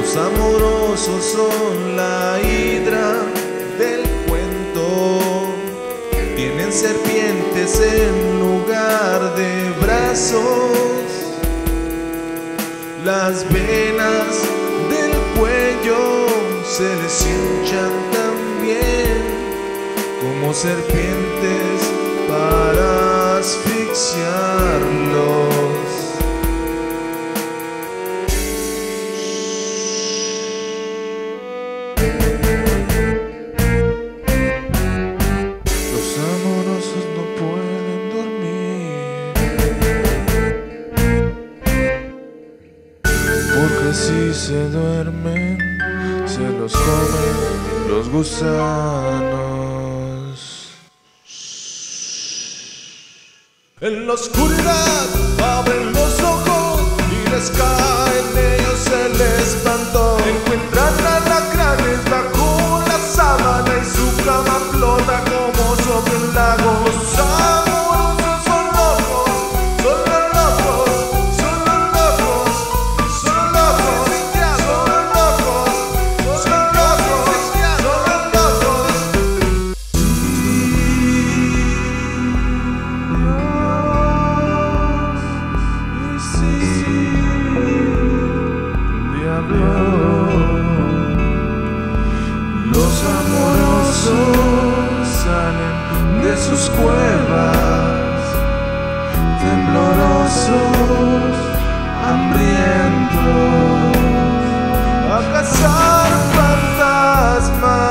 Los amorosos son la hidra del cuento, tienen serpientes en lugar de brazos. Las venas del cuello se les hinchan también como serpientes para asfixiarlos. Los amorosos no pueden dormir, porque si se duermen se los comen los gusanos. En la oscuridad abren los ojos y les cae en ellos el espanto. Encuentran alacranes bajo la sábana y su cama flota como sobre un lago. Los amorosos son locos, son los locos, son los locos, son locos, son locos, son locos, son locos. Los amorosos salen de sus cuevas, temblorosos, hambrientos, a cazar fantasmas.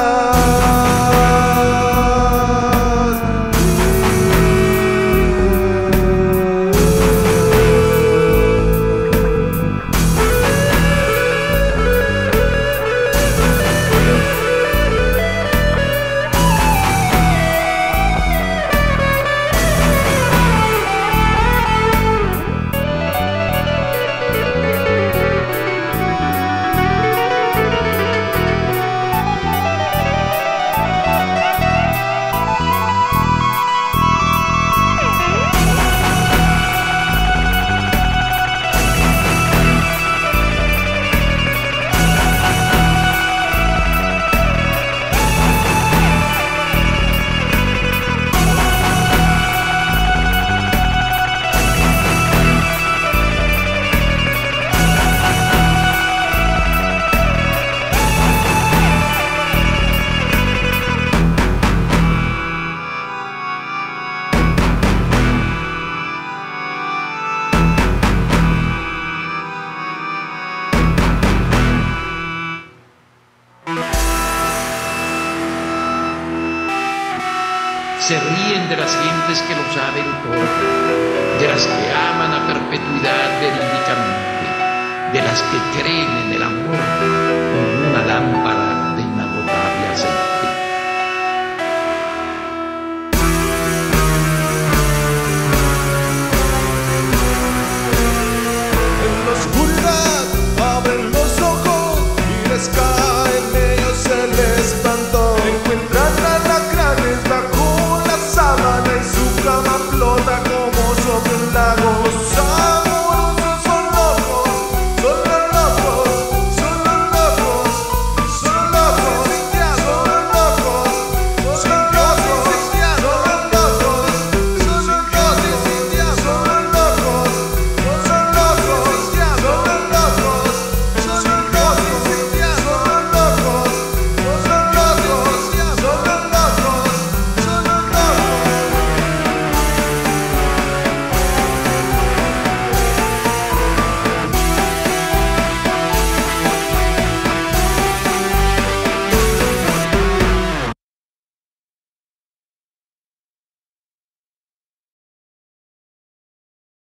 Se ríen de las gentes que lo saben todo, de las que aman a perpetuidad verídicamente, de las que creen en el amor como una lámpara